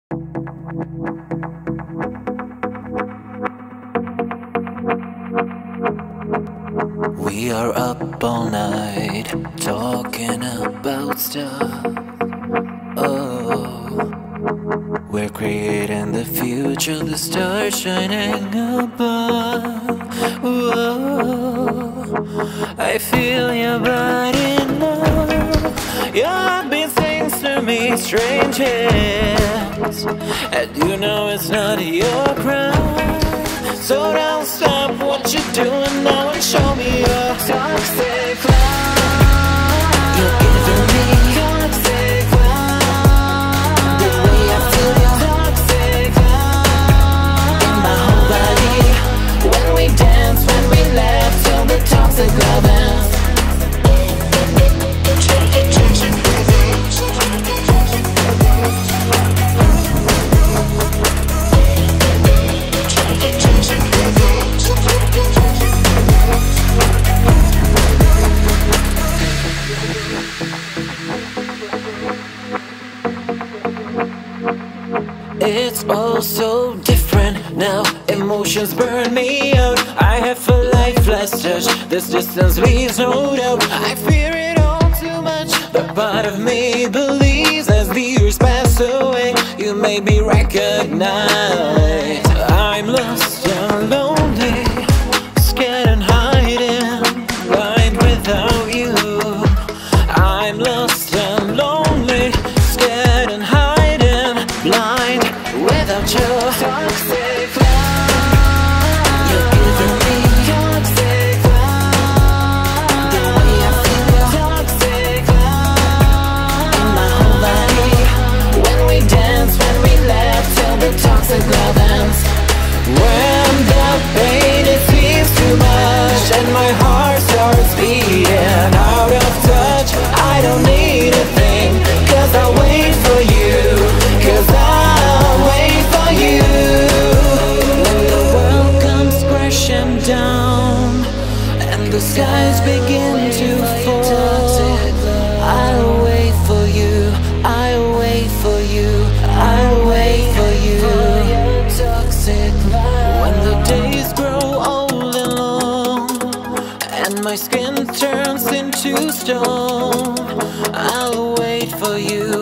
We are up all night talking about stuff. Oh, we're creating the future, the stars shining above. Whoa, I feel your body now. Your heartbeat sings to me, strange hits, and you know it's not your crime. So don't stop what you're doing now and show me your toxic love. You're giving me toxic love. The way I feel your toxic love in my whole body. When we dance, when we laugh, till the toxic love ends. It's all so different now. Emotions burn me out. I have a lifeless touch. This distance leaves no doubt. I fear it all too much, but part of me believes as the years pass away, you may be recognized. I'm lost and lonely, scared and hiding, blind without you. I'm lost and lonely, scared and hiding, blind without your toxic love. You're giving me toxic love. The way I feel your toxic love in my whole body. When we dance, when we laugh, till the toxic love ends. When the pain it seems too much and my heart starts beating out of touch, I don't need a thing, 'cause I'll wait for you, 'cause I'll wait for you. When the world comes crashing down and the skies begin to fall, I'll wait for you, I'll wait for you, I'll wait for you. Toxic love. When the days grow old and long and my skin turns into stone, I'll wait for you,